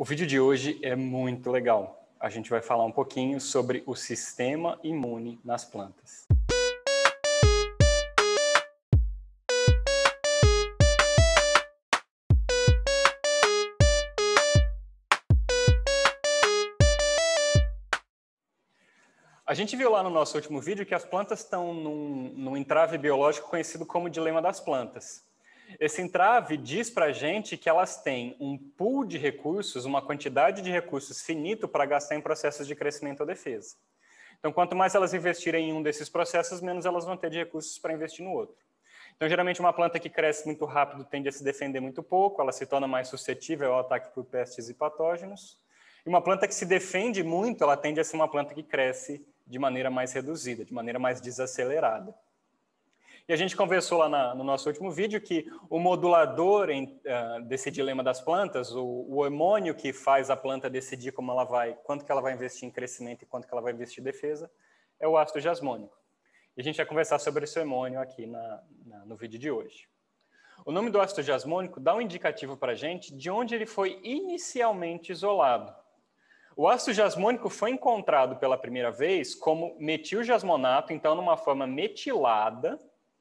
O vídeo de hoje é muito legal. A gente vai falar um pouquinho sobre o sistema imune nas plantas. A gente viu lá no nosso último vídeo que as plantas estão num entrave biológico conhecido como dilema das plantas. Esse entrave diz para a gente que elas têm um pool de recursos, uma quantidade de recursos finito para gastar em processos de crescimento ou defesa. Então, quanto mais elas investirem em um desses processos, menos elas vão ter de recursos para investir no outro. Então, geralmente, uma planta que cresce muito rápido tende a se defender muito pouco, ela se torna mais suscetível ao ataque por pestes e patógenos. E uma planta que se defende muito, ela tende a ser uma planta que cresce de maneira mais reduzida, de maneira mais desacelerada. E a gente conversou lá no nosso último vídeo que o modulador desse dilema das plantas, o hormônio que faz a planta decidir quanto que ela vai investir em crescimento e quanto que ela vai investir em defesa, é o ácido jasmônico. E a gente vai conversar sobre esse hormônio aqui no vídeo de hoje. O nome do ácido jasmônico dá um indicativo para a gente de onde ele foi inicialmente isolado. O ácido jasmônico foi encontrado pela primeira vez como metiljasmonato, então numa forma metilada,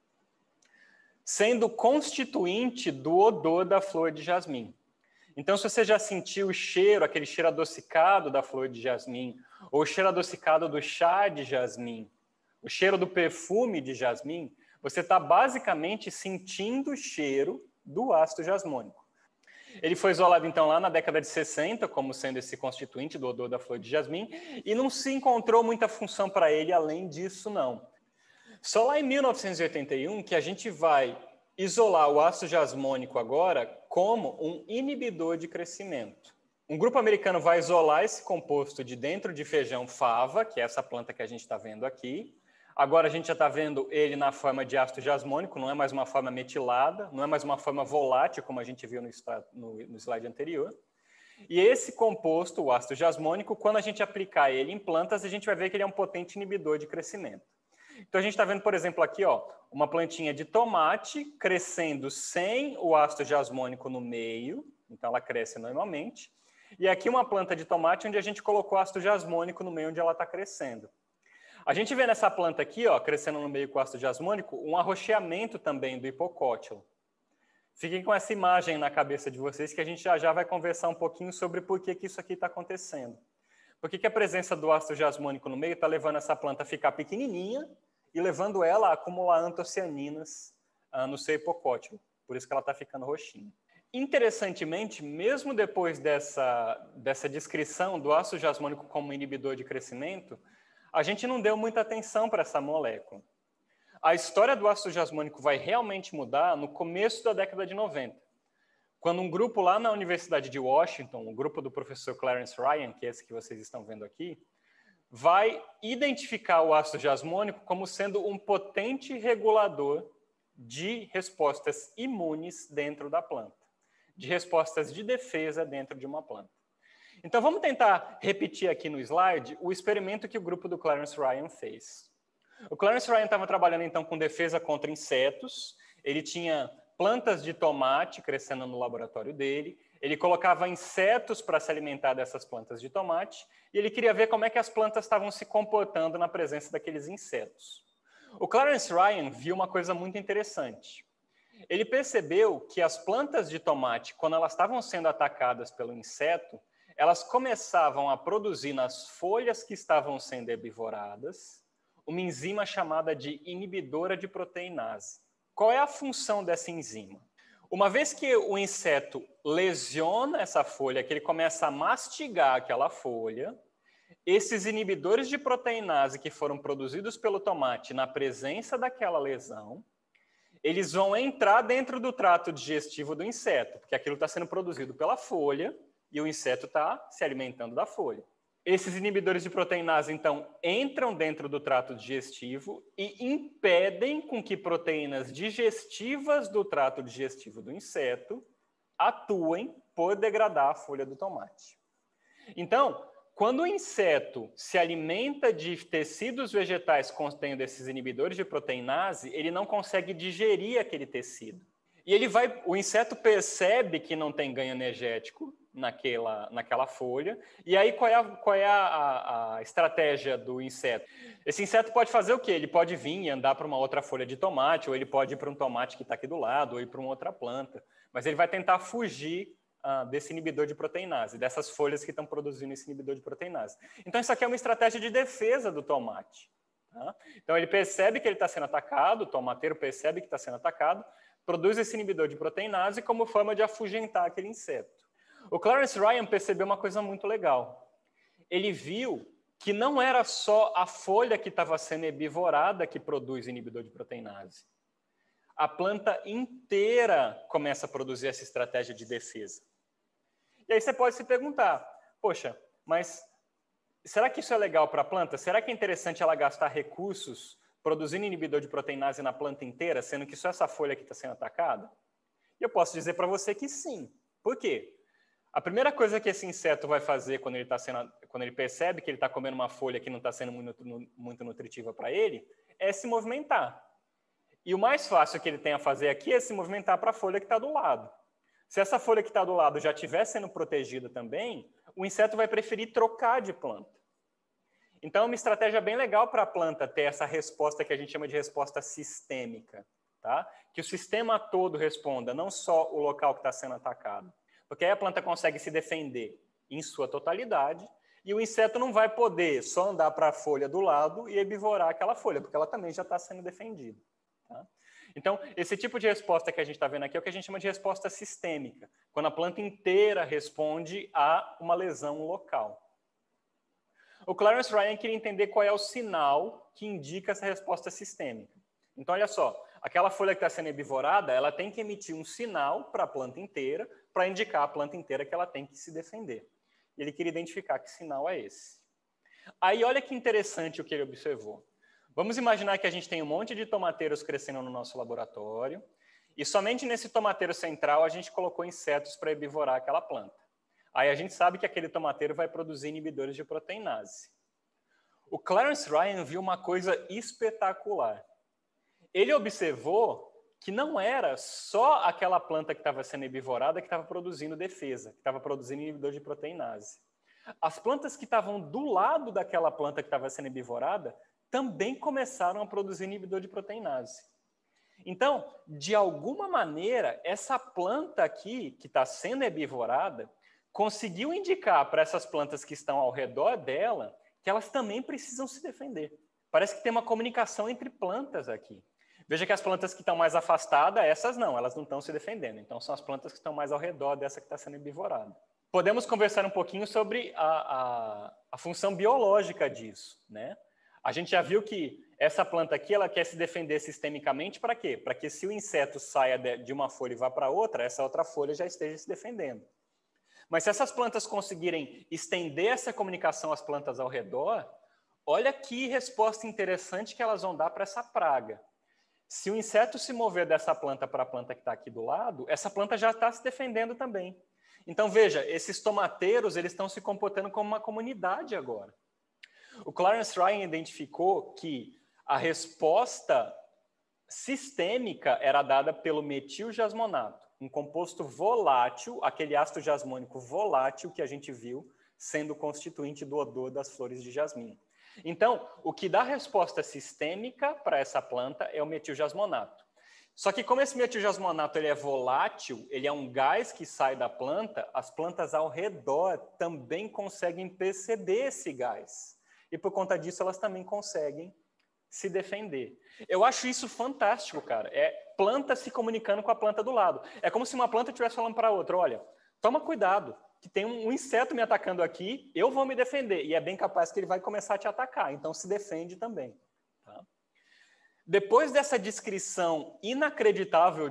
sendo constituinte do odor da flor de jasmim. Então, se você já sentiu o cheiro, aquele cheiro adocicado da flor de jasmim, ou o cheiro adocicado do chá de jasmim, o cheiro do perfume de jasmim, você está basicamente sentindo o cheiro do ácido jasmônico. Ele foi isolado, então, lá na década de 60, como sendo esse constituinte do odor da flor de jasmim, e não se encontrou muita função para ele além disso, não. Só lá em 1981 que a gente vai isolar o ácido jasmônico agora como um inibidor de crescimento. Um grupo americano vai isolar esse composto de dentro de feijão fava, que é essa planta que a gente está vendo aqui. Agora a gente já está vendo ele na forma de ácido jasmônico, não é mais uma forma metilada, não é mais uma forma volátil, como a gente viu no slide anterior. E esse composto, o ácido jasmônico, quando a gente aplicar ele em plantas, a gente vai ver que ele é um potente inibidor de crescimento. Então, a gente está vendo, por exemplo, aqui, uma plantinha de tomate crescendo sem o ácido jasmônico no meio, então ela cresce normalmente. E aqui uma planta de tomate onde a gente colocou ácido jasmônico no meio onde ela está crescendo. A gente vê nessa planta aqui, crescendo no meio com ácido jasmônico, um arroxeamento também do hipocótilo. Fiquem com essa imagem na cabeça de vocês que a gente já vai conversar um pouquinho sobre por que isso aqui está acontecendo. Por que a presença do ácido jasmônico no meio está levando essa planta a ficar pequenininha e levando ela a acumular antocianinas no seu hipocótilo. Por isso que ela está ficando roxinha. Interessantemente, mesmo depois dessa descrição do ácido jasmônico como inibidor de crescimento, a gente não deu muita atenção para essa molécula. A história do ácido jasmônico vai realmente mudar no começo da década de 90. Quando um grupo lá na Universidade de Washington, o grupo do professor Clarence Ryan, que é esse que vocês estão vendo aqui, vai identificar o ácido jasmônico como sendo um potente regulador de respostas imunes dentro da planta, de respostas de defesa dentro de uma planta. Então, vamos tentar repetir aqui no slide o experimento que o grupo do Clarence Ryan fez. O Clarence Ryan estava trabalhando, então, com defesa contra insetos. Ele tinha plantas de tomate crescendo no laboratório dele. Ele colocava insetos para se alimentar dessas plantas de tomate e ele queria ver como é que as plantas estavam se comportando na presença daqueles insetos. O Clarence Ryan viu uma coisa muito interessante. Ele percebeu que as plantas de tomate, quando elas estavam sendo atacadas pelo inseto, elas começavam a produzir nas folhas que estavam sendo herbivoradas uma enzima chamada de inibidora de proteinase. Qual é a função dessa enzima? Uma vez que o inseto lesiona essa folha, que ele começa a mastigar aquela folha, esses inibidores de proteinase que foram produzidos pelo tomate na presença daquela lesão, eles vão entrar dentro do trato digestivo do inseto, porque aquilo está sendo produzido pela folha e o inseto está se alimentando da folha. Esses inibidores de proteinase, então, entram dentro do trato digestivo e impedem com que proteínas digestivas do trato digestivo do inseto atuem por degradar a folha do tomate. Então, quando o inseto se alimenta de tecidos vegetais contendo esses inibidores de proteinase, ele não consegue digerir aquele tecido. E o inseto percebe que não tem ganho energético naquela folha. E aí, qual é a estratégia do inseto? Esse inseto pode fazer o quê? Ele pode vir e andar para uma outra folha de tomate, ou ele pode ir para um tomate que está aqui do lado, ou ir para uma outra planta. Mas ele vai tentar fugir desse inibidor de proteinase, dessas folhas que estão produzindo esse inibidor de proteinase. Então, isso aqui é uma estratégia de defesa do tomate. Tá? Então, ele percebe que ele está sendo atacado, o tomateiro percebe que está sendo atacado, produz esse inibidor de proteinase como forma de afugentar aquele inseto. O Clarence Ryan percebeu uma coisa muito legal. Ele viu que não era só a folha que estava sendo herbivorada que produz inibidor de proteinase. A planta inteira começa a produzir essa estratégia de defesa. E aí você pode se perguntar, poxa, mas será que isso é legal para a planta? Será que é interessante ela gastar recursos produzindo inibidor de proteinase na planta inteira, sendo que só essa folha aqui está sendo atacada? E eu posso dizer para você que sim. Por quê? A primeira coisa que esse inseto vai fazer quando ele percebe que ele está comendo uma folha que não está sendo muito nutritiva para ele, é se movimentar. E o mais fácil que ele tem a fazer aqui é se movimentar para a folha que está do lado. Se essa folha que está do lado já estiver sendo protegida também, o inseto vai preferir trocar de planta. Então, é uma estratégia bem legal para a planta ter essa resposta que a gente chama de resposta sistêmica. Tá? Que o sistema todo responda, não só o local que está sendo atacado. Porque aí a planta consegue se defender em sua totalidade e o inseto não vai poder só andar para a folha do lado e herbivorar aquela folha, porque ela também já está sendo defendida. Tá? Então, esse tipo de resposta que a gente está vendo aqui é o que a gente chama de resposta sistêmica, quando a planta inteira responde a uma lesão local. O Clarence Ryan queria entender qual é o sinal que indica essa resposta sistêmica. Então, olha só, aquela folha que está sendo herbivorada, ela tem que emitir um sinal para a planta inteira, para indicar à planta inteira que ela tem que se defender. E ele queria identificar que sinal é esse. Aí, olha que interessante o que ele observou. Vamos imaginar que a gente tem um monte de tomateiros crescendo no nosso laboratório, e somente nesse tomateiro central a gente colocou insetos para herbivorar aquela planta. Aí a gente sabe que aquele tomateiro vai produzir inibidores de proteinase. O Clarence Ryan viu uma coisa espetacular. Ele observou que não era só aquela planta que estava sendo herbivorada que estava produzindo defesa, que estava produzindo inibidor de proteinase. As plantas que estavam do lado daquela planta que estava sendo herbivorada também começaram a produzir inibidor de proteinase. Então, de alguma maneira, essa planta aqui, que está sendo herbivorada, conseguiu indicar para essas plantas que estão ao redor dela que elas também precisam se defender. Parece que tem uma comunicação entre plantas aqui. Veja que as plantas que estão mais afastadas, essas não, elas não estão se defendendo. Então, são as plantas que estão mais ao redor dessa que está sendo herbivorada. Podemos conversar um pouquinho sobre a função biológica disso, né? A gente já viu que essa planta aqui, ela quer se defender sistemicamente para quê? Para que se o inseto saia de uma folha e vá para outra, essa outra folha já esteja se defendendo. Mas se essas plantas conseguirem estender essa comunicação às plantas ao redor, olha que resposta interessante que elas vão dar para essa praga. Se o inseto se mover dessa planta para a planta que está aqui do lado, essa planta já está se defendendo também. Então, veja, esses tomateiros eles estão se comportando como uma comunidade agora. O Clarence Ryan identificou que a resposta sistêmica era dada pelo metilgesmonato, um composto volátil, aquele ácido jasmônico volátil que a gente viu sendo constituinte do odor das flores de jasmim. Então, o que dá resposta sistêmica para essa planta é o metilgesmonato. Só que como esse metilgesmonato ele é volátil, ele é um gás que sai da planta, as plantas ao redor também conseguem perceber esse gás. E por conta disso, elas também conseguem se defender. Eu acho isso fantástico, cara. É planta se comunicando com a planta do lado. É como se uma planta estivesse falando para a outra, olha, toma cuidado, que tem um inseto me atacando aqui, eu vou me defender. E é bem capaz que ele vai começar a te atacar, então se defende também. Tá? Depois dessa descrição inacreditável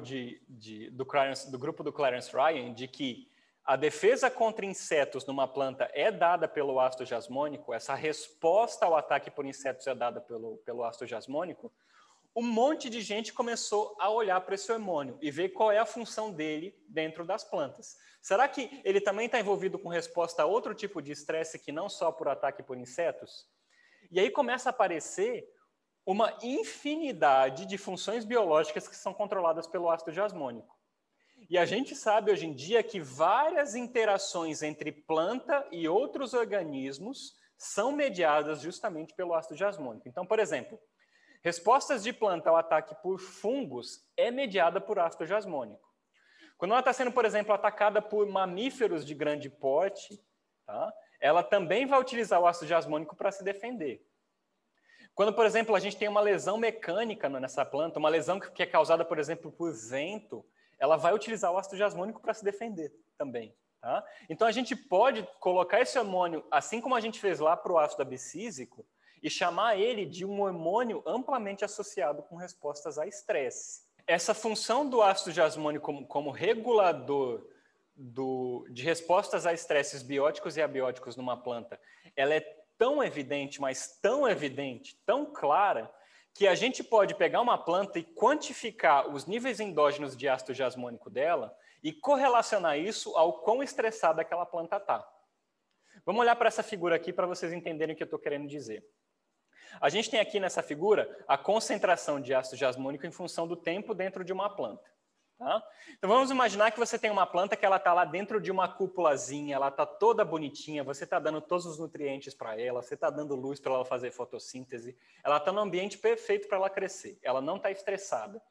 do grupo do Clarence Ryan, de que a defesa contra insetos numa planta é dada pelo ácido jasmônico, essa resposta ao ataque por insetos é dada pelo ácido jasmônico, um monte de gente começou a olhar para esse hormônio e ver qual é a função dele dentro das plantas. Será que ele também está envolvido com resposta a outro tipo de estresse que não só por ataque por insetos? E aí começa a aparecer uma infinidade de funções biológicas que são controladas pelo ácido jasmônico. E a gente sabe hoje em dia que várias interações entre planta e outros organismos são mediadas justamente pelo ácido jasmônico. Então, por exemplo, respostas de planta ao ataque por fungos é mediada por ácido jasmônico. Quando ela está sendo, por exemplo, atacada por mamíferos de grande porte, tá? Ela também vai utilizar o ácido jasmônico para se defender. Quando, por exemplo, a gente tem uma lesão mecânica nessa planta, uma lesão que é causada, por exemplo, por vento, ela vai utilizar o ácido jasmônico para se defender também. Tá? Então, a gente pode colocar esse hormônio, assim como a gente fez lá para o ácido abscísico, e chamar ele de um hormônio amplamente associado com respostas a estresse. Essa função do ácido jasmônico como regulador de respostas a estresses bióticos e abióticos numa planta, ela é tão evidente, mas tão evidente, tão clara, que a gente pode pegar uma planta e quantificar os níveis endógenos de ácido jasmônico dela e correlacionar isso ao quão estressada aquela planta está. Vamos olhar para essa figura aqui para vocês entenderem o que eu estou querendo dizer. A gente tem aqui nessa figura a concentração de ácido jasmônico em função do tempo dentro de uma planta. Tá? Então vamos imaginar que você tem uma planta que ela está lá dentro de uma cúpulazinha, ela está toda bonitinha, você está dando todos os nutrientes para ela, você está dando luz para ela fazer fotossíntese, ela está no ambiente perfeito para ela crescer, ela não está estressada.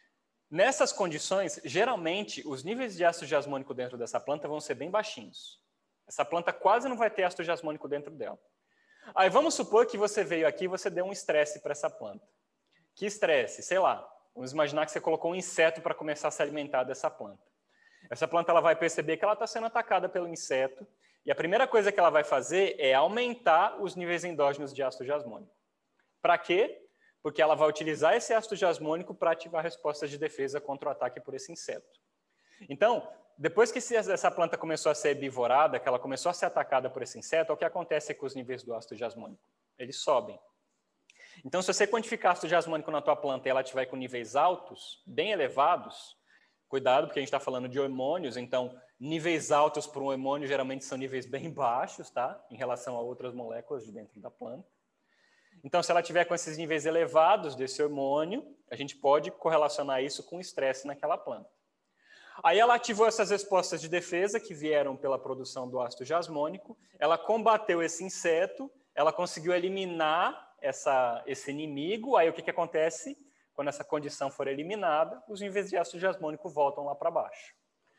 Nessas condições, geralmente, os níveis de ácido jasmônico dentro dessa planta vão ser bem baixinhos. Essa planta quase não vai ter ácido jasmônico dentro dela. Aí vamos supor que você veio aqui e você deu um estresse para essa planta. Que estresse? Sei lá. Vamos imaginar que você colocou um inseto para começar a se alimentar dessa planta. Essa planta ela vai perceber que ela está sendo atacada pelo inseto e a primeira coisa que ela vai fazer é aumentar os níveis endógenos de ácido jasmônico. Para quê? Porque ela vai utilizar esse ácido jasmônico para ativar respostas de defesa contra o ataque por esse inseto. Então, depois que essa planta começou a ser bivorada, que ela começou a ser atacada por esse inseto, o que acontece com os níveis do ácido jasmônico? Eles sobem. Então, se você quantificar ácido jasmônico na tua planta e ela estiver com níveis altos, bem elevados, cuidado, porque a gente está falando de hormônios, então níveis altos para um hormônio geralmente são níveis bem baixos, tá? Em relação a outras moléculas de dentro da planta. Então, se ela tiver com esses níveis elevados desse hormônio, a gente pode correlacionar isso com estresse naquela planta. Aí ela ativou essas respostas de defesa que vieram pela produção do ácido jasmônico, ela combateu esse inseto, ela conseguiu eliminar esse inimigo, aí o que acontece? Quando essa condição for eliminada, os níveis de ácido jasmônico voltam lá para baixo.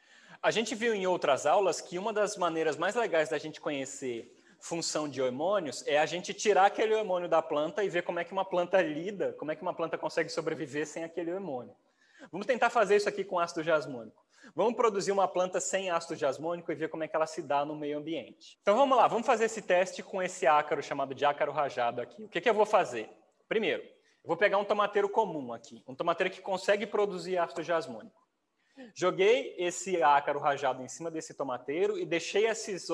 A gente viu em outras aulas que uma das maneiras mais legais da gente conhecer função de hormônios é a gente tirar aquele hormônio da planta e ver como é que uma planta lida, como é que uma planta consegue sobreviver sem aquele hormônio. Vamos tentar fazer isso aqui com ácido jasmônico. Vamos produzir uma planta sem ácido jasmônico e ver como é que ela se dá no meio ambiente. Então vamos lá, vamos fazer esse teste com esse ácaro chamado de ácaro rajado aqui. O que eu vou fazer? Primeiro, eu vou pegar um tomateiro comum aqui, um tomateiro que consegue produzir ácido jasmônico. Joguei esse ácaro rajado em cima desse tomateiro e deixei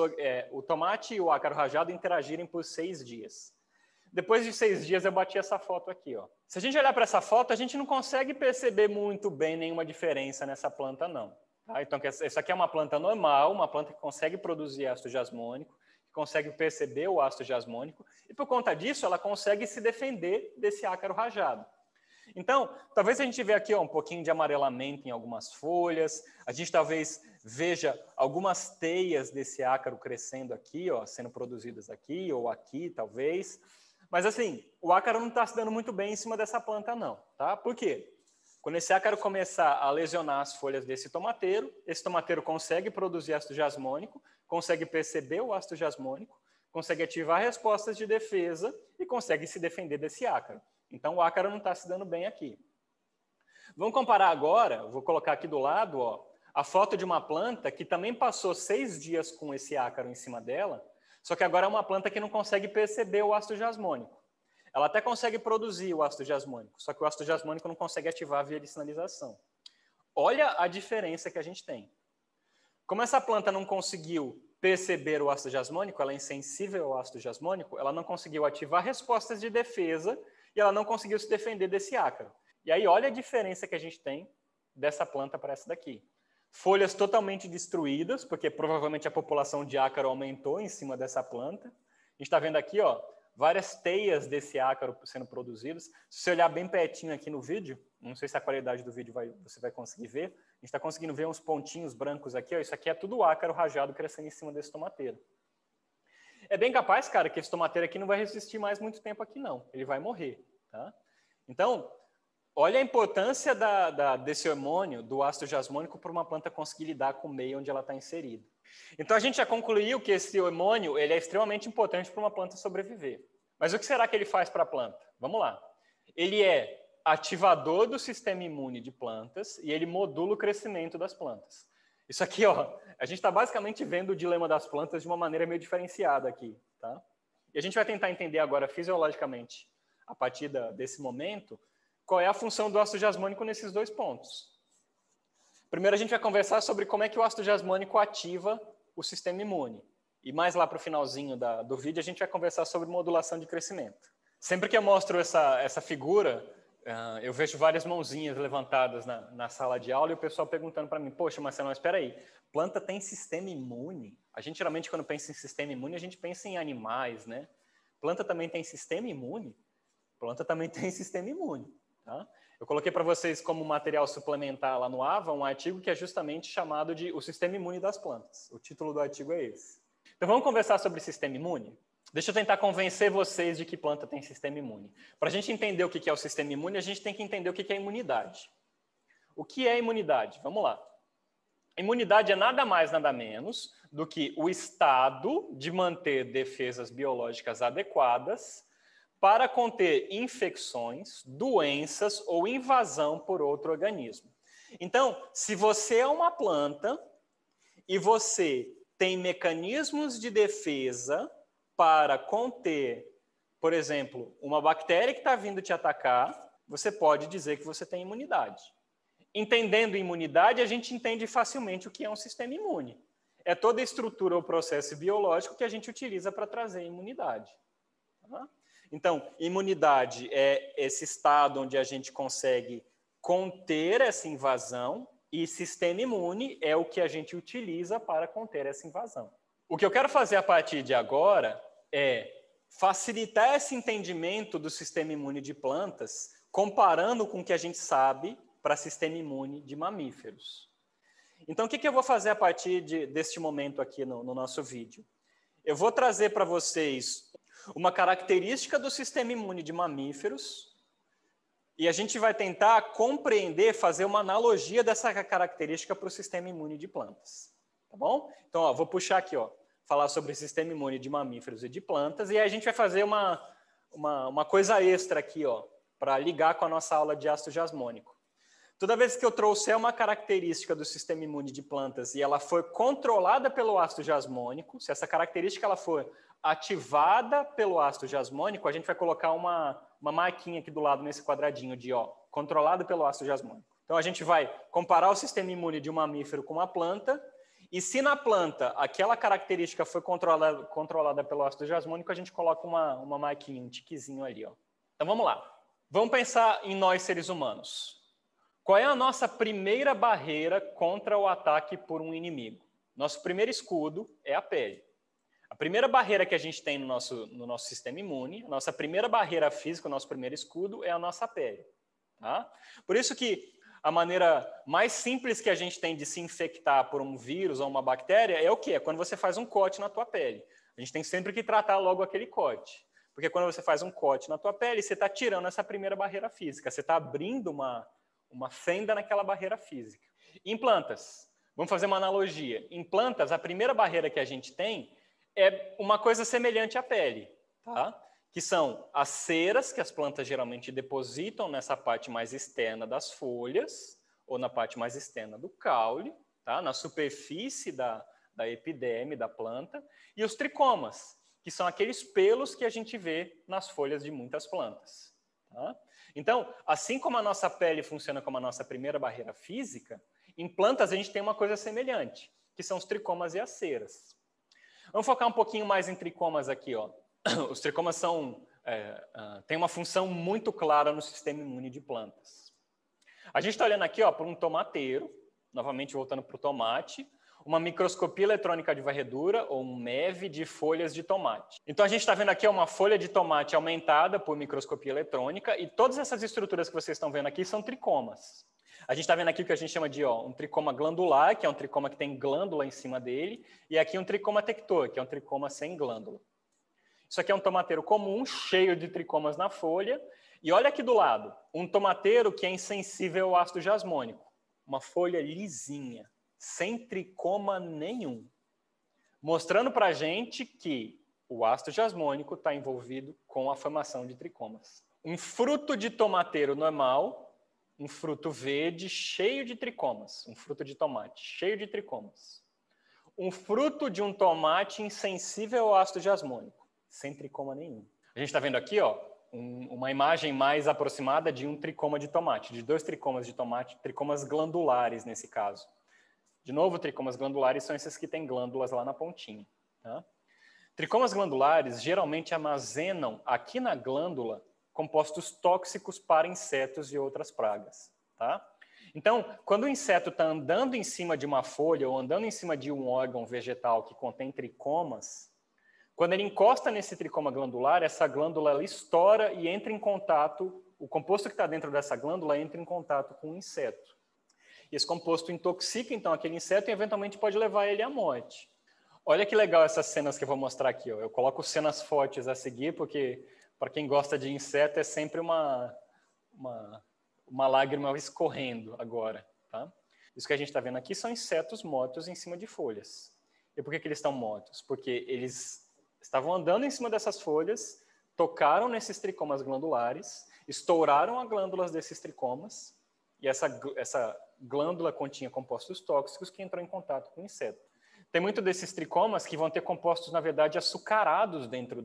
o tomate e o ácaro rajado interagirem por 6 dias. Depois de 6 dias eu bati essa foto aqui. Ó. Se a gente olhar para essa foto, a gente não consegue perceber muito bem nenhuma diferença nessa planta, não. Tá? Então, isso aqui é uma planta normal, uma planta que consegue produzir ácido jasmônico, que consegue perceber o ácido jasmônico, e por conta disso ela consegue se defender desse ácaro rajado. Então, talvez a gente veja aqui um pouquinho de amarelamento em algumas folhas, a gente talvez veja algumas teias desse ácaro crescendo aqui, ó, sendo produzidas aqui ou aqui, talvez. Mas assim, o ácaro não está se dando muito bem em cima dessa planta não, tá? Por quê? Quando esse ácaro começar a lesionar as folhas desse tomateiro, esse tomateiro consegue produzir ácido jasmônico, consegue perceber o ácido jasmônico, consegue ativar respostas de defesa e consegue se defender desse ácaro. Então o ácaro não está se dando bem aqui. Vamos comparar agora, vou colocar aqui do lado, ó, a foto de uma planta que também passou 6 dias com esse ácaro em cima dela, só que agora é uma planta que não consegue perceber o ácido jasmônico. Ela até consegue produzir o ácido jasmônico, só que o ácido jasmônico não consegue ativar via de sinalização. Olha a diferença que a gente tem. Como essa planta não conseguiu perceber o ácido jasmônico, ela é insensível ao ácido jasmônico, ela não conseguiu ativar respostas de defesa e ela não conseguiu se defender desse ácaro. E aí olha a diferença que a gente tem dessa planta para essa daqui. Folhas totalmente destruídas, porque provavelmente a população de ácaro aumentou em cima dessa planta. A gente está vendo aqui, ó, várias teias desse ácaro sendo produzidas. Se você olhar bem pertinho aqui no vídeo, não sei se a qualidade do vídeo você vai conseguir ver, a gente está conseguindo ver uns pontinhos brancos aqui, ó, isso aqui é tudo ácaro rajado crescendo em cima desse tomateiro. É bem capaz, cara, que esse tomateiro aqui não vai resistir mais muito tempo aqui, não. Ele vai morrer, tá? Então, olha a importância desse hormônio, do ácido jasmônico, para uma planta conseguir lidar com o meio onde ela está inserida. Então, a gente já concluiu que esse hormônio ele é extremamente importante para uma planta sobreviver. Mas o que será que ele faz para a planta? Vamos lá. Ele é ativador do sistema imune de plantas e ele modula o crescimento das plantas. Isso aqui, ó, a gente está basicamente vendo o dilema das plantas de uma maneira meio diferenciada aqui, tá? E a gente vai tentar entender agora fisiologicamente, a partir desse momento, qual é a função do ácido jasmônico nesses dois pontos. Primeiro a gente vai conversar sobre como é que o ácido jasmônico ativa o sistema imune. E mais lá para o finalzinho do vídeo a gente vai conversar sobre modulação de crescimento. Sempre que eu mostro essa figura, eu vejo várias mãozinhas levantadas na sala de aula e o pessoal perguntando para mim, poxa, Marcelo, mas espera aí, planta tem sistema imune? A gente geralmente quando pensa em sistema imune a gente pensa em animais, né? Planta também tem sistema imune? Planta também tem sistema imune, tá? Eu coloquei para vocês como material suplementar lá no AVA um artigo que é justamente chamado de O Sistema Imune das Plantas. O título do artigo é esse. Então vamos conversar sobre sistema imune? Deixa eu tentar convencer vocês de que planta tem sistema imune. Para a gente entender o que é o sistema imune, a gente tem que entender o que é imunidade. O que é imunidade? Vamos lá. Imunidade é nada mais, nada menos do que o estado de manter defesas biológicas adequadas para conter infecções, doenças ou invasão por outro organismo. Então, se você é uma planta e você tem mecanismos de defesa para conter, por exemplo, uma bactéria que está vindo te atacar, você pode dizer que você tem imunidade. Entendendo imunidade, a gente entende facilmente o que é um sistema imune. É toda a estrutura ou processo biológico que a gente utiliza para trazer imunidade. Tá? Então, imunidade é esse estado onde a gente consegue conter essa invasão e sistema imune é o que a gente utiliza para conter essa invasão. O que eu quero fazer a partir de agora é facilitar esse entendimento do sistema imune de plantas comparando com o que a gente sabe para sistema imune de mamíferos. Então, o que eu vou fazer a partir deste momento aqui no nosso vídeo? Eu vou trazer para vocês uma característica do sistema imune de mamíferos e a gente vai tentar compreender, fazer uma analogia dessa característica para o sistema imune de plantas. Tá bom? Então, ó, vou puxar aqui, ó, falar sobre o sistema imune de mamíferos e de plantas e aí a gente vai fazer uma coisa extra aqui, ó, para ligar com a nossa aula de ácido jasmônico. Toda vez que eu trouxer uma característica do sistema imune de plantas e ela for controlada pelo ácido jasmônico, se essa característica ela for ativada pelo ácido jasmônico, a gente vai colocar uma marquinha aqui do lado nesse quadradinho de ó, controlado pelo ácido jasmônico. Então a gente vai comparar o sistema imune de um mamífero com uma planta e se na planta aquela característica foi controlada pelo ácido jasmônico, a gente coloca uma marquinha, um tiquezinho ali. Ó. Então vamos lá. Vamos pensar em nós seres humanos. Qual é a nossa primeira barreira contra o ataque por um inimigo? Nosso primeiro escudo é a pele. A primeira barreira que a gente tem no nosso sistema imune, a nossa primeira barreira física, o nosso primeiro escudo é a nossa pele. Tá? Por isso que a maneira mais simples que a gente tem de se infectar por um vírus ou uma bactéria é o quê? É quando você faz um corte na tua pele. A gente tem sempre que tratar logo aquele corte. Porque quando você faz um corte na tua pele, você está tirando essa primeira barreira física. Você está abrindo uma fenda naquela barreira física. Em plantas, vamos fazer uma analogia. Em plantas, a primeira barreira que a gente tem é uma coisa semelhante à pele, tá? Que são as ceras que as plantas geralmente depositam nessa parte mais externa das folhas ou na parte mais externa do caule, tá? Na superfície da epiderme da planta, e os tricomas, que são aqueles pelos que a gente vê nas folhas de muitas plantas. Tá? Então, assim como a nossa pele funciona como a nossa primeira barreira física, em plantas a gente tem uma coisa semelhante, que são os tricomas e as ceras. Vamos focar um pouquinho mais em tricomas aqui. Ó. Os tricomas têm uma função muito clara no sistema imune de plantas. A gente está olhando aqui para um tomateiro, novamente voltando para o tomate. uma microscopia eletrônica de varredura, ou um MEV, de folhas de tomate. Então, a gente está vendo aqui uma folha de tomate aumentada por microscopia eletrônica, e todas essas estruturas que vocês estão vendo aqui são tricomas. A gente está vendo aqui o que a gente chama de um tricoma glandular, que é um tricoma que tem glândula em cima dele, e aqui um tricoma tector, que é um tricoma sem glândula. Isso aqui é um tomateiro comum, cheio de tricomas na folha, e olha aqui do lado, um tomateiro que é insensível ao ácido jasmônico, uma folha lisinha, sem tricoma nenhum, mostrando para a gente que o ácido jasmônico está envolvido com a formação de tricomas. Um fruto de tomateiro normal, um fruto verde cheio de tricomas, um fruto de tomate cheio de tricomas. Um fruto de um tomate insensível ao ácido jasmônico, sem tricoma nenhum. A gente está vendo aqui, uma imagem mais aproximada de um tricoma de tomate, de 2 tricomas de tomate, tricomas glandulares nesse caso. De novo, tricomas glandulares são esses que têm glândulas lá na pontinha. Tá? Tricomas glandulares geralmente armazenam aqui na glândula compostos tóxicos para insetos e outras pragas. Tá? Então, quando o inseto está andando em cima de uma folha ou andando em cima de um órgão vegetal que contém tricomas, quando ele encosta nesse tricoma glandular, essa glândula ela estoura e entra em contato, o composto que está dentro dessa glândula entra em contato com o inseto. E esse composto intoxica, então, aquele inseto e eventualmente pode levar ele à morte. Olha que legal essas cenas que eu vou mostrar aqui. Eu coloco cenas fortes a seguir, porque para quem gosta de inseto é sempre uma lágrima escorrendo agora. Tá? Isso que a gente está vendo aqui são insetos mortos em cima de folhas. E por que eles estão mortos? Porque eles estavam andando em cima dessas folhas, tocaram nesses tricomas glandulares, estouraram as glândulas desses tricomas, e essa glândula continha compostos tóxicos que entram em contato com o inseto. Tem muito desses tricomas que vão ter compostos, na verdade, açucarados dentro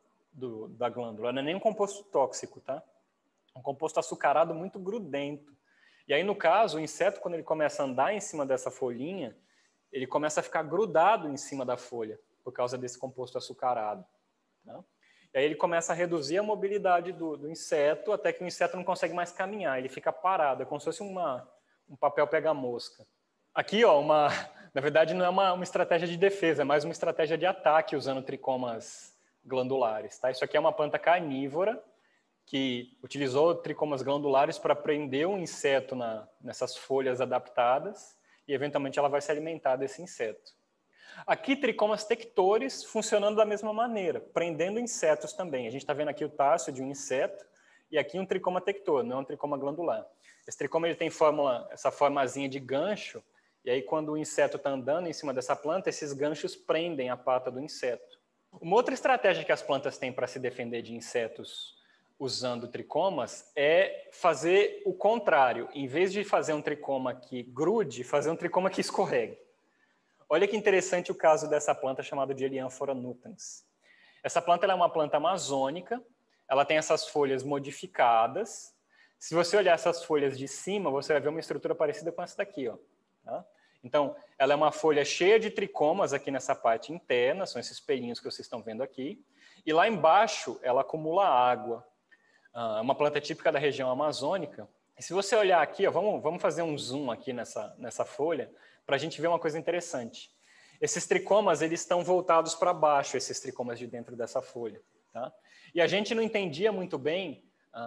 da glândula. Não é nem um composto tóxico, tá? Um composto açucarado muito grudento. E aí, no caso, o inseto, quando ele começa a andar em cima dessa folhinha, ele começa a ficar grudado em cima da folha, por causa desse composto açucarado. Tá? E aí ele começa a reduzir a mobilidade do inseto, até que o inseto não consegue mais caminhar, ele fica parado, é como se fosse um papel pega-mosca. Aqui, na verdade, não é uma estratégia de defesa, é mais uma estratégia de ataque usando tricomas glandulares. Tá? Isso aqui é uma planta carnívora que utilizou tricomas glandulares para prender um inseto nessas folhas adaptadas e, eventualmente, ela vai se alimentar desse inseto. Aqui, tricomas tectores funcionando da mesma maneira, prendendo insetos também. A gente está vendo aqui o tarso de um inseto e aqui um tricoma tector, não é um tricoma glandular. Esse tricoma ele tem essa formazinha de gancho, e aí quando o inseto está andando em cima dessa planta, esses ganchos prendem a pata do inseto. Uma outra estratégia que as plantas têm para se defender de insetos usando tricomas é fazer o contrário. Em vez de fazer um tricoma que grude, fazer um tricoma que escorregue. Olha que interessante o caso dessa planta chamada de Elianthora nutans. Essa planta ela é uma planta amazônica, ela tem essas folhas modificadas. Se você olhar essas folhas de cima, você vai ver uma estrutura parecida com essa daqui. Tá? Então, ela é uma folha cheia de tricomas aqui nessa parte interna, são esses pelinhos que vocês estão vendo aqui. E lá embaixo, ela acumula água. É uma planta típica da região amazônica. E se você olhar aqui, vamos fazer um zoom aqui nessa folha, para a gente ver uma coisa interessante. Esses tricomas eles estão voltados para baixo, esses tricomas de dentro dessa folha. Tá? E a gente não entendia muito bem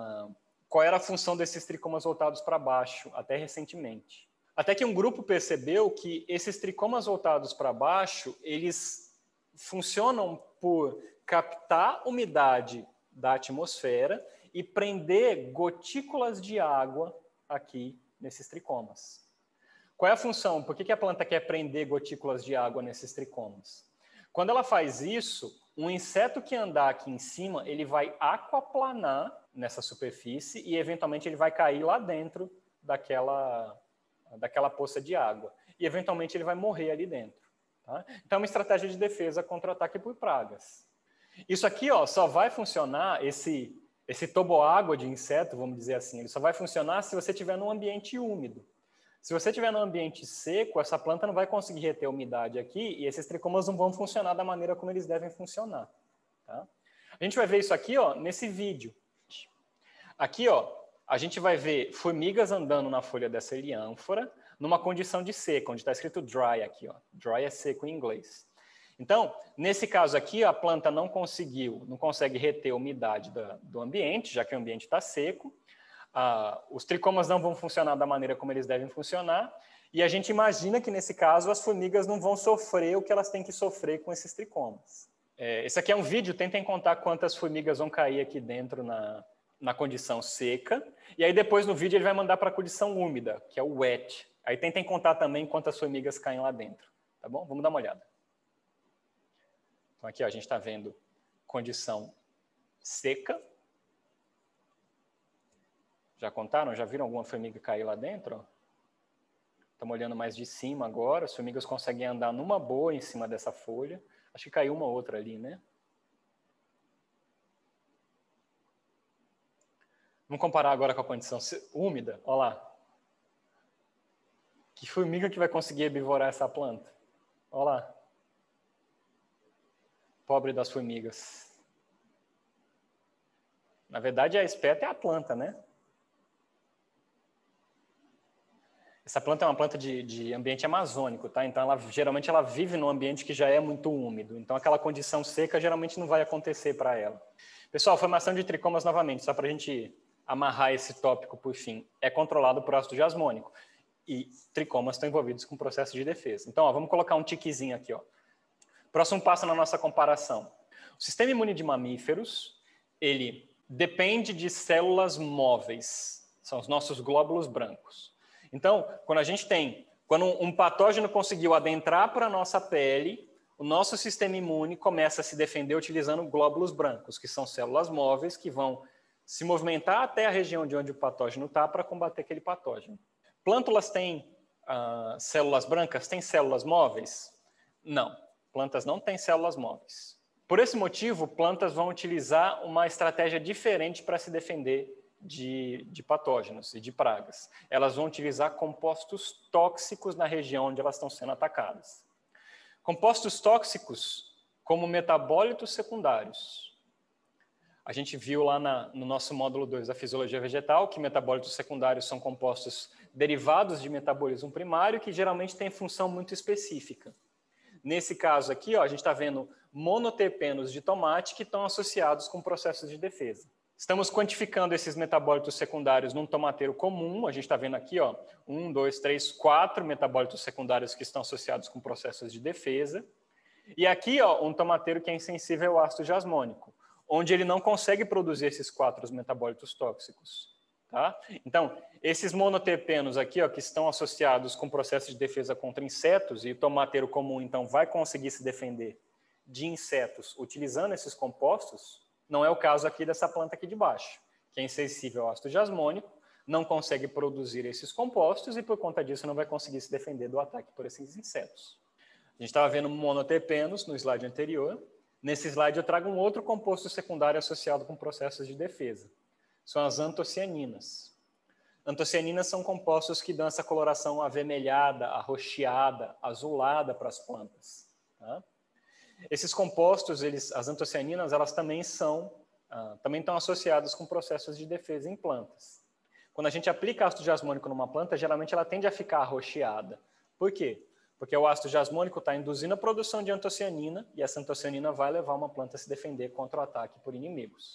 qual era a função desses tricomas voltados para baixo, até recentemente. Até que um grupo percebeu que esses tricomas voltados para baixo, eles funcionam por captar umidade da atmosfera e prender gotículas de água aqui nesses tricomas. Qual é a função? Por que a planta quer prender gotículas de água nesses tricomas? Quando ela faz isso, um inseto que andar aqui em cima, ele vai aquaplanar nessa superfície e, eventualmente, ele vai cair lá dentro daquela poça de água. E, eventualmente, ele vai morrer ali dentro. Tá? Então, é uma estratégia de defesa contra o ataque por pragas. Isso aqui só vai funcionar, esse toboágua de inseto, vamos dizer assim, ele só vai funcionar se você estiver num ambiente úmido. Se você estiver num ambiente seco, essa planta não vai conseguir reter a umidade aqui e esses tricomas não vão funcionar da maneira como eles devem funcionar. Tá? A gente vai ver isso aqui nesse vídeo. Aqui a gente vai ver formigas andando na folha dessa eliânfora, numa condição de seca, onde está escrito dry aqui, ó. Dry é seco em inglês. Então, nesse caso aqui, a planta não consegue reter a umidade do ambiente, já que o ambiente está seco. Os tricomas não vão funcionar da maneira como eles devem funcionar. E a gente imagina que, nesse caso, as formigas não vão sofrer o que elas têm que sofrer com esses tricomas. Esse aqui é um vídeo, tentem contar quantas formigas vão cair aqui dentro na condição seca. E aí, depois, no vídeo, ele vai mandar para a condição úmida, que é o wet. Aí, tentem contar também quantas formigas caem lá dentro. Tá bom? Vamos dar uma olhada. Então, aqui ó, a gente está vendo condição seca. Já contaram? Já viram alguma formiga cair lá dentro? Estamos olhando mais de cima agora. As formigas conseguem andar numa boa em cima dessa folha. Acho que caiu uma outra ali, né? Vamos comparar agora com a condição úmida. Olha lá. Que formiga que vai conseguir herbivores essa planta? Olha lá. Pobre das formigas. Na verdade, a esperta é a planta, né? Essa planta é uma planta de ambiente amazônico, tá? Então, geralmente, ela vive num ambiente que já é muito úmido. Então, aquela condição seca geralmente não vai acontecer para ela. Pessoal, formação de tricomas novamente, só para a gente amarrar esse tópico por fim. É controlado por ácido jasmônico. E tricomas estão envolvidos com processo de defesa. Então, ó, vamos colocar um tiquezinho aqui, ó. Próximo passo na nossa comparação. O sistema imune de mamíferos, ele depende de células móveis. São os nossos glóbulos brancos. Então, quando um patógeno conseguiu adentrar para a nossa pele, o nosso sistema imune começa a se defender utilizando glóbulos brancos, que são células móveis que vão se movimentar até a região de onde o patógeno está para combater aquele patógeno. Plântulas têm células brancas? Têm células móveis? Não. Plantas não têm células móveis. Por esse motivo, plantas vão utilizar uma estratégia diferente para se defender de patógenos e de pragas. Elas vão utilizar compostos tóxicos na região onde elas estão sendo atacadas. Compostos tóxicos como metabólitos secundários. A gente viu lá no nosso módulo 2 da fisiologia vegetal que metabólitos secundários são compostos derivados de metabolismo primário que geralmente têm função muito específica. Nesse caso aqui, ó, a gente está vendo monoterpenos de tomate que estão associados com processos de defesa. Estamos quantificando esses metabólitos secundários num tomateiro comum. A gente está vendo aqui, ó, 1, 2, 3, 4 metabólitos secundários que estão associados com processos de defesa. E aqui, ó, um tomateiro que é insensível ao ácido jasmônico, onde ele não consegue produzir esses 4 metabólitos tóxicos. Tá? Então, esses monoterpenos aqui, ó, que estão associados com processos de defesa contra insetos, e o tomateiro comum, então, vai conseguir se defender de insetos utilizando esses compostos, não é o caso aqui dessa planta aqui de baixo, que é insensível ao ácido jasmônico, não consegue produzir esses compostos e, por conta disso, não vai conseguir se defender do ataque por esses insetos. A gente estava vendo monoterpenos no slide anterior. Nesse slide eu trago um outro composto secundário associado com processos de defesa. São as antocianinas. Antocianinas são compostos que dão essa coloração avermelhada, arroxeada, azulada para as plantas. Tá? Esses compostos, as antocianinas, elas também estão associadas com processos de defesa em plantas. Quando a gente aplica ácido jasmônico numa planta, geralmente ela tende a ficar arroxeada. Por quê? Porque o ácido jasmônico está induzindo a produção de antocianina e essa antocianina vai levar uma planta a se defender contra o ataque por inimigos.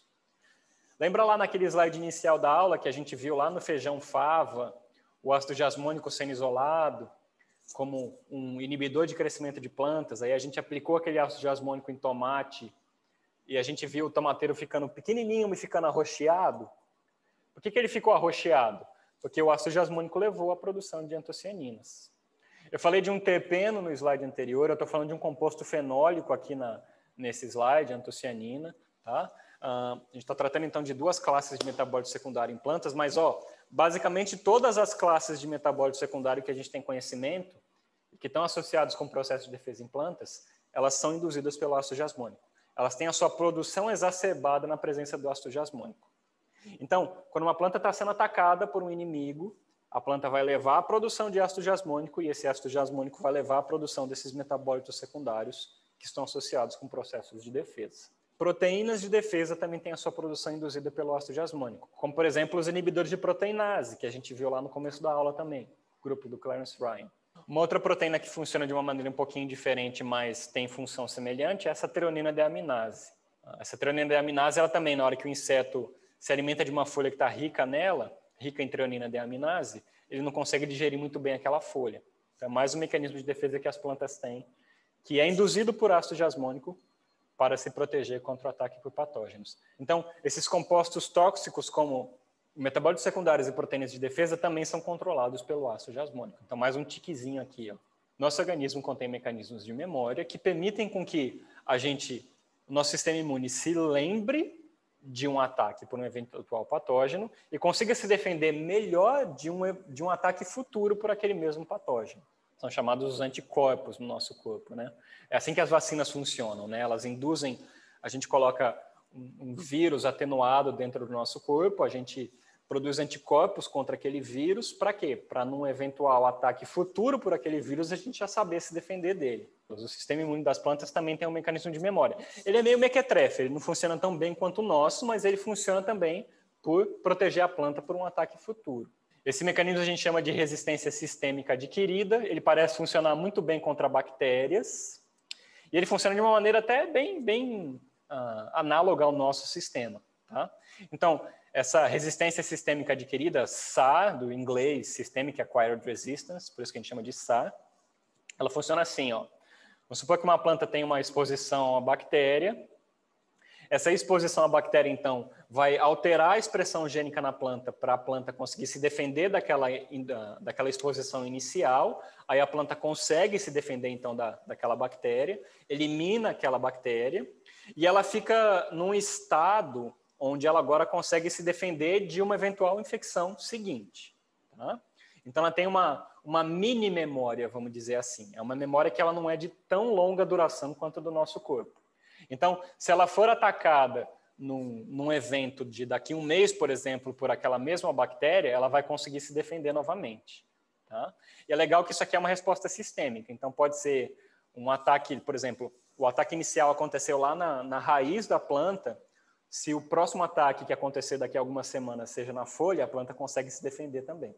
Lembra lá naquele slide inicial da aula que a gente viu lá no feijão fava, o ácido jasmônico sendo isolado como um inibidor de crescimento de plantas? Aí a gente aplicou aquele ácido jasmônico em tomate e a gente viu o tomateiro ficando pequenininho e ficando arroxeado. Por que ele ficou arroxeado? Porque o ácido jasmônico levou à produção de antocianinas. Eu falei de um terpeno no slide anterior, eu estou falando de um composto fenólico aqui nesse slide, antocianina. Tá? A gente está tratando então de 2 classes de metabólito secundário em plantas, mas basicamente todas as classes de metabólito secundário que a gente tem conhecimento, que estão associados com o processo de defesa em plantas, elas são induzidas pelo ácido jasmônico. Elas têm a sua produção exacerbada na presença do ácido jasmônico. Então, quando uma planta está sendo atacada por um inimigo, a planta vai levar a produção de ácido jasmônico e esse ácido jasmônico vai levar a produção desses metabólitos secundários que estão associados com processos de defesa. Proteínas de defesa também têm a sua produção induzida pelo ácido jasmônico, como, por exemplo, os inibidores de proteinase, que a gente viu lá no começo da aula também. grupo do Clarence Ryan. Uma outra proteína que funciona de uma maneira um pouquinho diferente, mas tem função semelhante, é essa treonina deaminase. Essa treonina deaminase, ela também, na hora que o inseto se alimenta de uma folha que está rica nela, rica em treonina deaminase, ele não consegue digerir muito bem aquela folha. Então, é mais um mecanismo de defesa que as plantas têm, que é induzido por ácido jasmônico para se proteger contra o ataque por patógenos. Então, esses compostos tóxicos, como metabólitos secundários e proteínas de defesa, também são controlados pelo ácido jasmônico. Então, mais um tiquezinho aqui. Ó. Nosso organismo contém mecanismos de memória que permitem com que o nosso sistema imune se lembre de um ataque por um eventual patógeno e consiga se defender melhor de um ataque futuro por aquele mesmo patógeno. São chamados os anticorpos no nosso corpo, né? É assim que as vacinas funcionam, né? Elas induzem, a gente coloca um vírus atenuado dentro do nosso corpo, a gente produz anticorpos contra aquele vírus, para quê? Para num eventual ataque futuro por aquele vírus, a gente já saber se defender dele. O sistema imune das plantas também tem um mecanismo de memória. Ele é meio mequetrefe, ele não funciona tão bem quanto o nosso, mas ele funciona também por proteger a planta por um ataque futuro. Esse mecanismo a gente chama de resistência sistêmica adquirida, ele parece funcionar muito bem contra bactérias, e ele funciona de uma maneira até bem análoga ao nosso sistema. Tá? Então, essa resistência sistêmica adquirida, SAR, do inglês Systemic Acquired Resistance, por isso que a gente chama de SAR, ela funciona assim, ó. Vamos supor que uma planta tem uma exposição à bactéria. Essa exposição à bactéria, então, vai alterar a expressão gênica na planta para a planta conseguir se defender daquela exposição inicial. Aí a planta consegue se defender, então, daquela bactéria, elimina aquela bactéria e ela fica num estado onde ela agora consegue se defender de uma eventual infecção seguinte. Tá? Então, ela tem uma mini memória, vamos dizer assim. É uma memória que ela não é de tão longa duração quanto a do nosso corpo. Então, se ela for atacada num evento de daqui a um mês, por exemplo, por aquela mesma bactéria, ela vai conseguir se defender novamente. Tá? E é legal que isso aqui é uma resposta sistêmica. Então, pode ser um ataque, por exemplo, o ataque inicial aconteceu lá na raiz da planta. Se o próximo ataque que acontecer daqui a algumas semanas seja na folha, a planta consegue se defender também.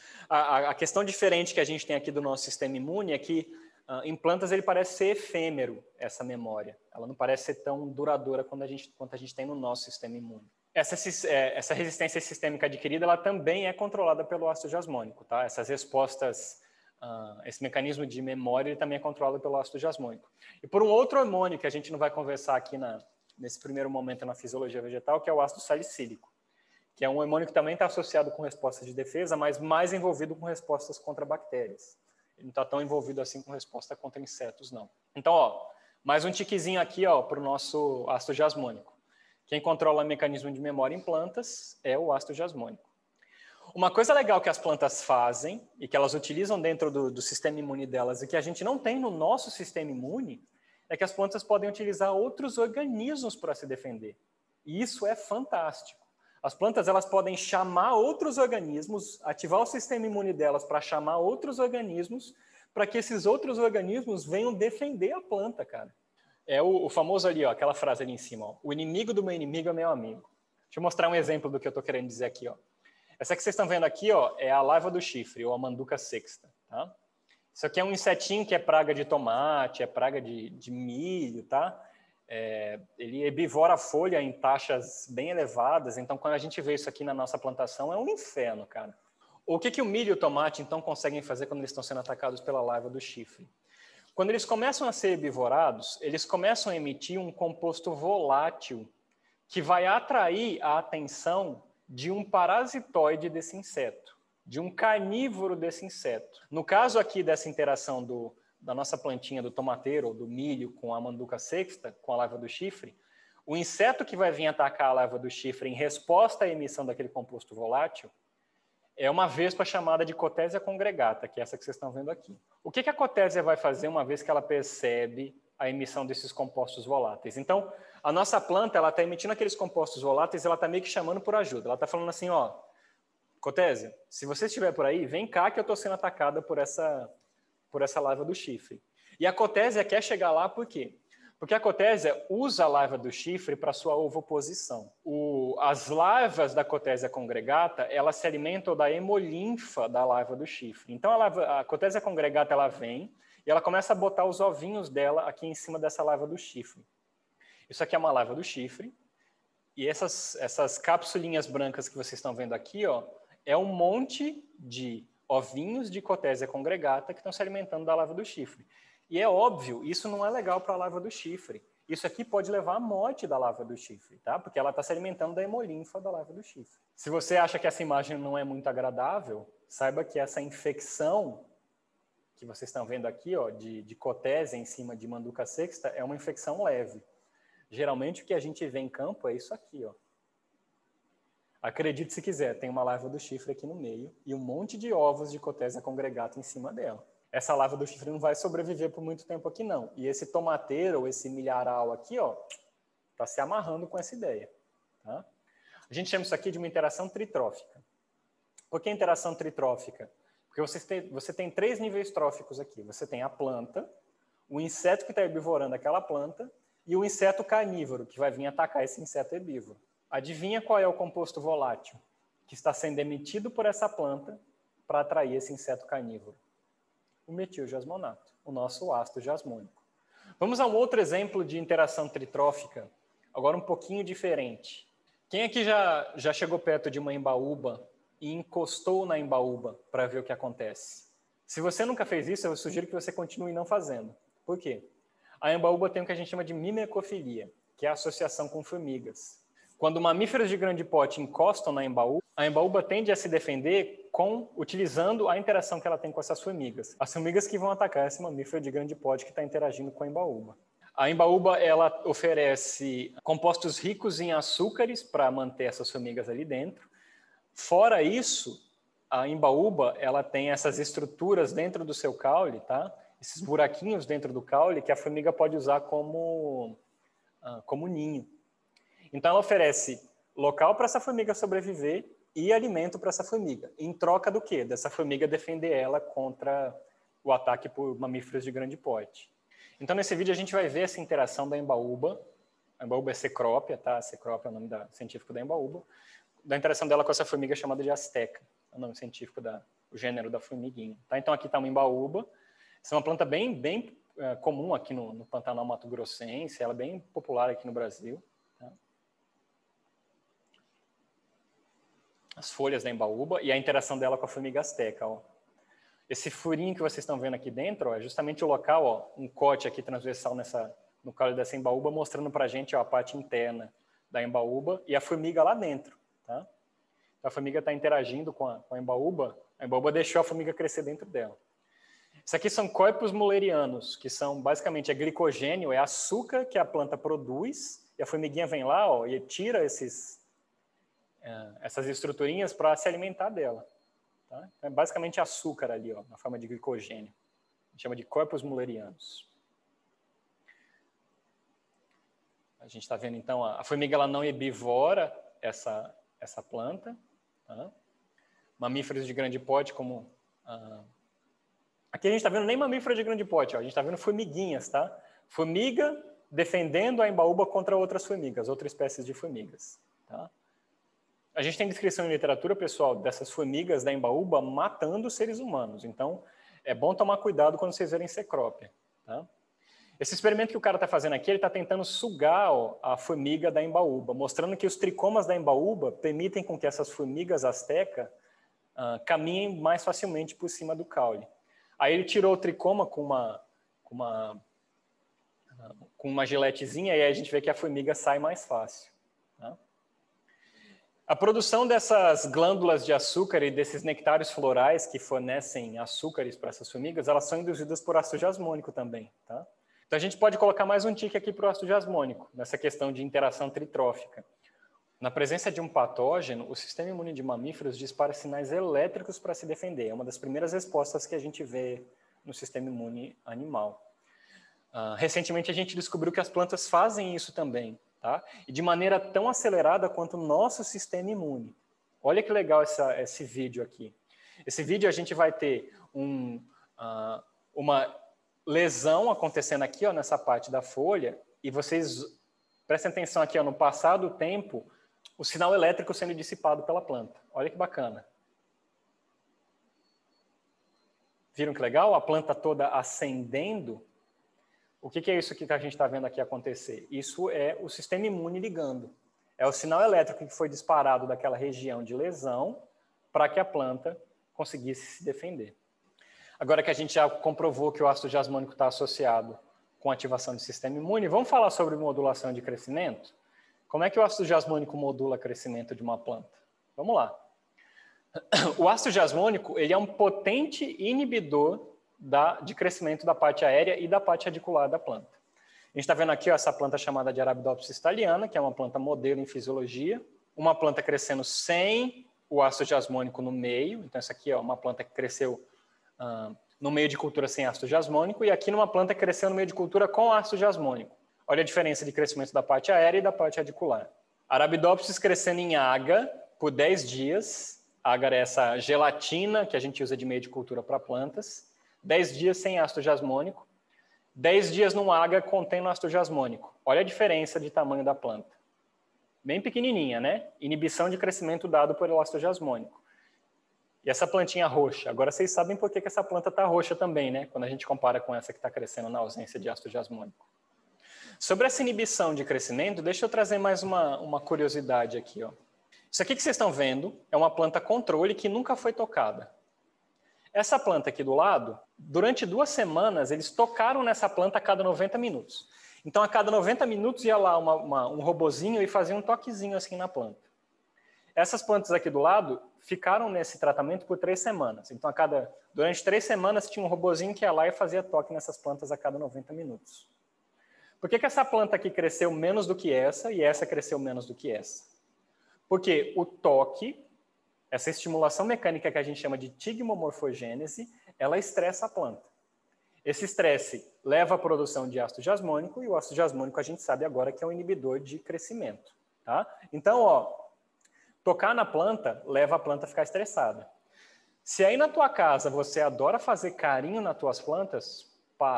A questão diferente que a gente tem aqui do nosso sistema imune é que em plantas ele parece ser efêmero, essa memória. Ela não parece ser tão duradoura quanto a gente tem no nosso sistema imune. Essa resistência sistêmica adquirida ela também é controlada pelo ácido jasmônico. Tá? Essas respostas, esse mecanismo de memória ele também é controlado pelo ácido jasmônico. E por um outro hormônio que a gente não vai conversar aqui nesse primeiro momento na fisiologia vegetal, que é o ácido salicílico, que é um hormônio que também está associado com respostas de defesa, mas mais envolvido com respostas contra bactérias. Ele não está tão envolvido assim com resposta contra insetos, não. Então, ó, mais um tiquezinho aqui para o nosso ácido jasmônico. Quem controla o mecanismo de memória em plantas é o ácido jasmônico. Uma coisa legal que as plantas fazem e que elas utilizam dentro do sistema imune delas e que a gente não tem no nosso sistema imune é que as plantas podem utilizar outros organismos para se defender. E isso é fantástico. As plantas elas podem chamar outros organismos, ativar o sistema imune delas para chamar outros organismos, para que esses outros organismos venham defender a planta, cara. É o famoso ali, ó, aquela frase ali em cima, ó, o inimigo do meu inimigo é meu amigo. Deixa eu mostrar um exemplo do que eu estou querendo dizer aqui. Ó. Essa que vocês estão vendo aqui ó, é a laiva do chifre, ou a manduca sexta. Tá? Isso aqui é um insetinho que é praga de tomate, é praga de milho, tá? Ele herbivora a folha em taxas bem elevadas, então quando a gente vê isso aqui na nossa plantação é um inferno, cara. O que o milho e o tomate então conseguem fazer quando eles estão sendo atacados pela laiva do chifre? Quando eles começam a ser herbivorados, eles começam a emitir um composto volátil que vai atrair a atenção de um parasitoide desse inseto, de um carnívoro desse inseto. No caso aqui dessa interação da nossa plantinha do tomateiro ou do milho com a manduca sexta, com a laiva do chifre, o inseto que vai vir atacar a laiva do chifre em resposta à emissão daquele composto volátil é uma vespa chamada de Cotésia congregata, que é essa que vocês estão vendo aqui. O que a Cotésia vai fazer uma vez que ela percebe a emissão desses compostos voláteis? Então, a nossa planta ela está emitindo aqueles compostos voláteis, ela está meio que chamando por ajuda. Ela está falando assim, ó, Cotésia, se você estiver por aí, vem cá que eu estou sendo atacada por essa laiva do chifre. E a Cotésia quer chegar lá por quê? Porque a cotésia usa a larva do chifre para sua ovoposição. As larvas da cotésia congregata, elas se alimentam da hemolinfa da larva do chifre. Então, a cotésia congregata, ela vem e ela começa a botar os ovinhos dela aqui em cima dessa larva do chifre. Isso aqui é uma larva do chifre. E essas capsulinhas brancas que vocês estão vendo aqui, ó, é um monte de ovinhos de cotésia congregata que estão se alimentando da larva do chifre. E é óbvio, isso não é legal para a larva do chifre. Isso aqui pode levar à morte da larva do chifre, tá? Porque ela está se alimentando da hemolinfa da larva do chifre. Se você acha que essa imagem não é muito agradável, saiba que essa infecção que vocês estão vendo aqui, ó, de cotésia em cima de Manduca sexta, é uma infecção leve. Geralmente o que a gente vê em campo é isso aqui, ó. Acredite se quiser, tem uma larva do chifre aqui no meio e um monte de ovos de cotésia congregata em cima dela. Essa larva do chifre não vai sobreviver por muito tempo aqui, não. E esse tomateiro, ou esse milharal aqui, ó, está se amarrando com essa ideia. Tá? A gente chama isso aqui de uma interação tritrófica. Por que interação tritrófica? Porque você tem 3 níveis tróficos aqui. Você tem a planta, o inseto que está herbivorando aquela planta e o inseto carnívoro, que vai vir atacar esse inseto herbívoro. Adivinha qual é o composto volátil que está sendo emitido por essa planta para atrair esse inseto carnívoro? O metilgesmonato, o nosso ácido jasmônico. Vamos a um outro exemplo de interação tritrófica, agora um pouquinho diferente. Quem aqui já chegou perto de uma embaúba e encostou na embaúba para ver o que acontece? Se você nunca fez isso, eu sugiro que você continue não fazendo. Por quê? A embaúba tem o que a gente chama de mimecofilia, que é a associação com formigas. Quando mamíferos de grande porte encostam na embaúba, a embaúba tende a se defender utilizando a interação que ela tem com essas formigas. As formigas que vão atacar esse mamífero de grande porte que está interagindo com a embaúba. A embaúba, ela oferece compostos ricos em açúcares para manter essas formigas ali dentro. Fora isso, a embaúba, ela tem essas estruturas dentro do seu caule, tá? Esses buraquinhos dentro do caule que a formiga pode usar como ninho. Então, ela oferece local para essa formiga sobreviver e alimento para essa formiga. Em troca do quê? Dessa formiga defender ela contra o ataque por mamíferos de grande porte. Então, nesse vídeo, a gente vai ver essa interação da embaúba. A embaúba é Cecropia, tá? Cecropia é o nome científico da embaúba. Da interação dela com essa formiga chamada de asteca. É o nome científico o gênero da formiguinha. Tá? Então, aqui está uma embaúba. Essa é uma planta bem comum aqui no Pantanal Mato Grossense. Ela é bem popular aqui no Brasil. As folhas da embaúba e a interação dela com a formiga asteca. Ó. Esse furinho que vocês estão vendo aqui dentro, ó, é justamente o local, ó, um corte aqui transversal no caule dessa embaúba, mostrando para a gente, ó, a parte interna da embaúba e a formiga lá dentro. Tá? Então, a formiga está interagindo com a embaúba deixou a formiga crescer dentro dela. Isso aqui são corpos mullerianos, que são basicamente glicogênio, é açúcar que a planta produz, e a formiguinha vem lá, ó, e tira essas estruturinhas para se alimentar dela. Tá? Então, é basicamente açúcar ali, ó, na forma de glicogênio. A gente chama de corpos mullerianos. A gente está vendo, então, a formiga ela não herbivora essa planta. Tá? Mamíferos de grande porte, como... Aqui a gente está vendo nem mamífero de grande porte, ó, a gente está vendo formiguinhas, tá? Formiga defendendo a embaúba contra outras formigas, outras espécies de formigas. Tá? A gente tem descrição em literatura, pessoal, dessas formigas da embaúba matando seres humanos. Então, é bom tomar cuidado quando vocês verem Cecropia. Tá? Esse experimento que o cara está fazendo aqui, ele está tentando sugar, ó, a formiga da embaúba, mostrando que os tricomas da embaúba permitem com que essas formigas asteca caminhem mais facilmente por cima do caule. Aí ele tirou o tricoma com uma giletezinha e aí a gente vê que a formiga sai mais fácil. Tá? A produção dessas glândulas de açúcar e desses nectários florais que fornecem açúcares para essas formigas, elas são induzidas por ácido jasmônico também. Tá? Então a gente pode colocar mais um tique aqui para o ácido jasmônico, nessa questão de interação tritrófica. Na presença de um patógeno, o sistema imune de mamíferos dispara sinais elétricos para se defender. É uma das primeiras respostas que a gente vê no sistema imune animal. Recentemente a gente descobriu que as plantas fazem isso também. Tá? E de maneira tão acelerada quanto o nosso sistema imune. Olha que legal esse vídeo aqui. Esse vídeo a gente vai ter uma lesão acontecendo aqui, ó, nessa parte da folha, e vocês prestem atenção aqui, ó, no passar do tempo, o sinal elétrico sendo dissipado pela planta. Olha que bacana. Viram que legal? A planta toda acendendo. O que é isso que a gente está vendo aqui acontecer? Isso é o sistema imune ligando. É o sinal elétrico que foi disparado daquela região de lesão para que a planta conseguisse se defender. Agora que a gente já comprovou que o ácido jasmônico está associado com ativação do sistema imune, vamos falar sobre modulação de crescimento? Como é que o ácido jasmônico modula o crescimento de uma planta? Vamos lá. O ácido jasmônico ele é um potente inibidor de crescimento da parte aérea e da parte radicular da planta. A gente está vendo aqui ó, essa planta chamada de Arabidopsis thaliana, que é uma planta modelo em fisiologia, uma planta crescendo sem o ácido jasmônico no meio. Então, essa aqui é uma planta que cresceu no meio de cultura sem ácido jasmônico, e aqui numa planta que cresceu no meio de cultura com ácido jasmônico. Olha a diferença de crescimento da parte aérea e da parte radicular. Arabidopsis crescendo em agar por 10 dias. Agar é essa gelatina que a gente usa de meio de cultura para plantas. 10 dias sem ácido jasmônico. 10 dias num agar contendo ácido jasmônico. Olha a diferença de tamanho da planta. Bem pequenininha, né? Inibição de crescimento dado por ácido jasmônico. E essa plantinha roxa. Agora vocês sabem por que essa planta está roxa também, né? Quando a gente compara com essa que está crescendo na ausência de ácido jasmônico. Sobre essa inibição de crescimento, deixa eu trazer mais uma curiosidade aqui, ó. Isso aqui que vocês estão vendo é uma planta controle que nunca foi tocada. Essa planta aqui do lado, durante 2 semanas, eles tocaram nessa planta a cada 90 minutos. Então, a cada 90 minutos ia lá um robozinho e fazia um toquezinho assim na planta. Essas plantas aqui do lado ficaram nesse tratamento por 3 semanas. Então, durante 3 semanas, tinha um robozinho que ia lá e fazia toque nessas plantas a cada 90 minutos. Por que essa planta aqui cresceu menos do que essa e essa cresceu menos do que essa? Porque o toque, essa estimulação mecânica que a gente chama de tigmomorfogênese, ela estressa a planta. Esse estresse leva à produção de ácido jasmônico, e o ácido jasmônico a gente sabe agora que é um inibidor de crescimento. Tá? Então, ó, tocar na planta leva a planta a ficar estressada. Se aí na tua casa você adora fazer carinho nas tuas plantas,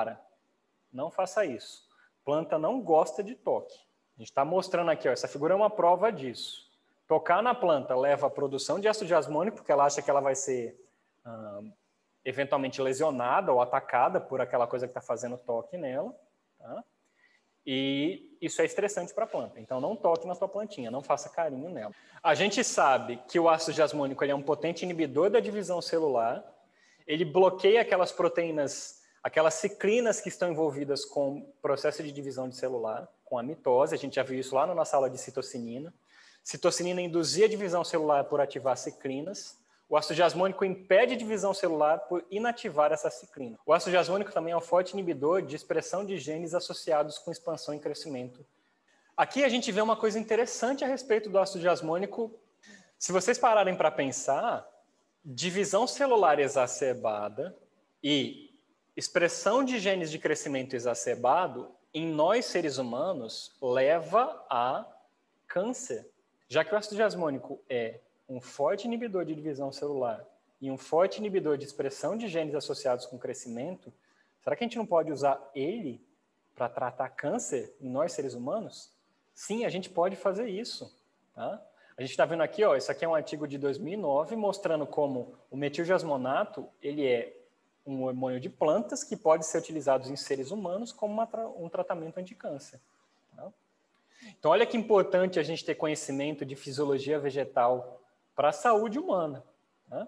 não faça isso. Planta não gosta de toque. A gente está mostrando aqui, ó, essa figura é uma prova disso. Tocar na planta leva à produção de ácido jasmônico, porque ela acha que ela vai ser eventualmente lesionada ou atacada por aquela coisa que está fazendo toque nela. Tá? E isso é estressante para a planta. Então, não toque na sua plantinha, não faça carinho nela. A gente sabe que o ácido jasmônico ele é um potente inibidor da divisão celular. Ele bloqueia aquelas proteínas, aquelas cicrinas que estão envolvidas com o processo de divisão de celular, com a mitose. A gente já viu isso lá na nossa aula de citocinina. Citocinina induzia a divisão celular por ativar cicrinas. O ácido jasmônico impede a divisão celular por inativar essa cicrina. O ácido jasmônico também é um forte inibidor de expressão de genes associados com expansão e crescimento. Aqui a gente vê uma coisa interessante a respeito do ácido jasmônico. Se vocês pararem para pensar, divisão celular exacerbada e expressão de genes de crescimento exacerbado em nós seres humanos leva a câncer. Já que o ácido jasmônico é um forte inibidor de divisão celular e um forte inibidor de expressão de genes associados com crescimento, será que a gente não pode usar ele para tratar câncer em nós seres humanos? Sim, a gente pode fazer isso. Tá? A gente está vendo aqui, ó, isso aqui é um artigo de 2009 mostrando como o metiljasmonato ele é um hormônio de plantas que pode ser utilizado em seres humanos como um tratamento anticâncer. Tá? Então, olha que importante a gente ter conhecimento de fisiologia vegetal para a saúde humana. Né?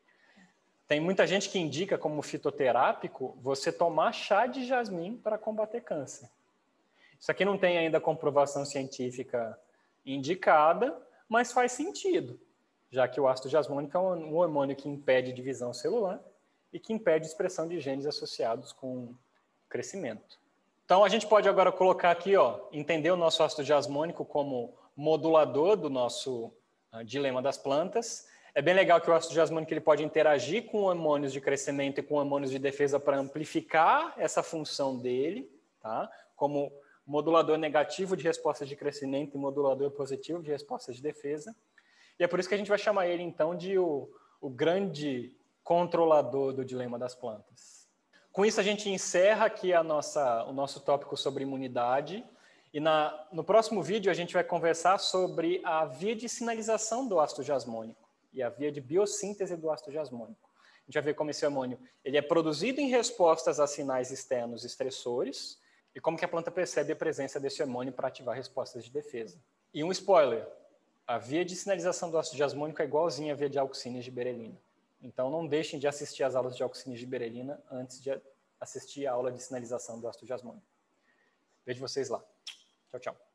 Tem muita gente que indica como fitoterápico você tomar chá de jasmim para combater câncer. Isso aqui não tem ainda comprovação científica indicada, mas faz sentido, já que o ácido jasmônico é um hormônio que impede divisão celular e que impede expressão de genes associados com crescimento. Então, a gente pode agora colocar aqui, ó, entender o nosso ácido jasmônico como modulador do nosso dilema das plantas. É bem legal que o ácido jasmônico ele pode interagir com hormônios de crescimento e com hormônios de defesa para amplificar essa função dele, tá? Como modulador negativo de respostas de crescimento e modulador positivo de respostas de defesa. E é por isso que a gente vai chamar ele, então, de o grande controlador do dilema das plantas. Com isso, a gente encerra aqui o nosso tópico sobre imunidade. E no próximo vídeo a gente vai conversar sobre a via de sinalização do ácido jasmônico e a via de biossíntese do ácido jasmônico. A gente vai ver como esse amônio ele é produzido em respostas a sinais externos estressores e como que a planta percebe a presença desse amônio para ativar respostas de defesa. E um spoiler, a via de sinalização do ácido jasmônico é igualzinha à via de auxínios de berelina. Então não deixem de assistir às aulas de auxínios de berelina antes de assistir a aula de sinalização do ácido jasmônico. Vejo vocês lá. Tchau, tchau.